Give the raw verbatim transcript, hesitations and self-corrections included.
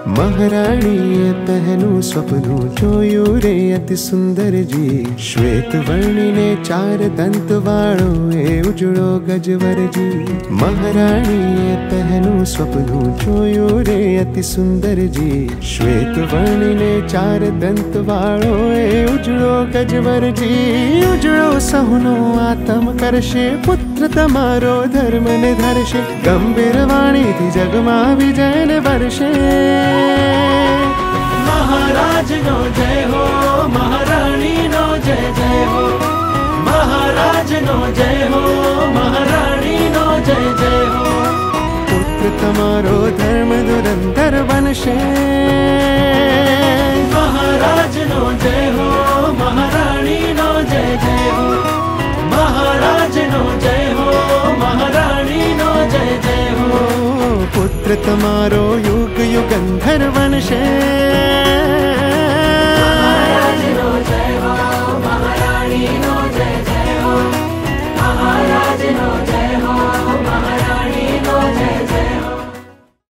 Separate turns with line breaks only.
महाराणी ये पहनू स्वप्नु जोયું रे अति सुंदर जी। श्वेत वर्णी ने चार दंत वाळो ए उजळो गजवर जी। महाराणी ये पहनू स्वप्नु जोયું रे अति सुंदर जी। श्वेत वर्णी ने चार दंत वाळो ए उजळो गजवर जी। उजळो सहुनो आत्म करशे पुत्र तमारो धर्म ने धरशे। गंभीर वाणी थी जगमा विजय ने वर्षे।
महाराज नो जय हो, महारानी नो जय जय हो। महाराज नो जय हो, महारानी नो जय जय हो।
पुत्र तमारो धर्म धुरंधर बनशे।
महाराज नो जय हो, महारानी नो जय जय हो। महाराज नो जय हो, महारानी नो जय जय हो।
पुत्र तमारो युग युगंधर बनशे।